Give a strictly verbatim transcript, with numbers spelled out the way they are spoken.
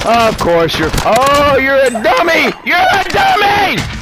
Of course you're... Oh, you're a dummy! You're a dummy!